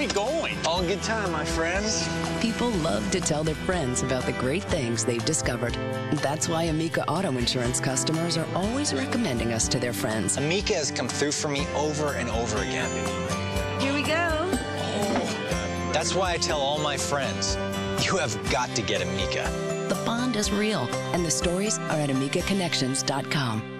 we going? All good time, my friends. People love to tell their friends about the great things they've discovered. That's why Amica auto insurance customers are always recommending us to their friends. Amica has come through for me over and over again. Here we go. That's why I tell all my friends, you have got to get Amica. The bond is real, and the stories are at AmicaConnections.com.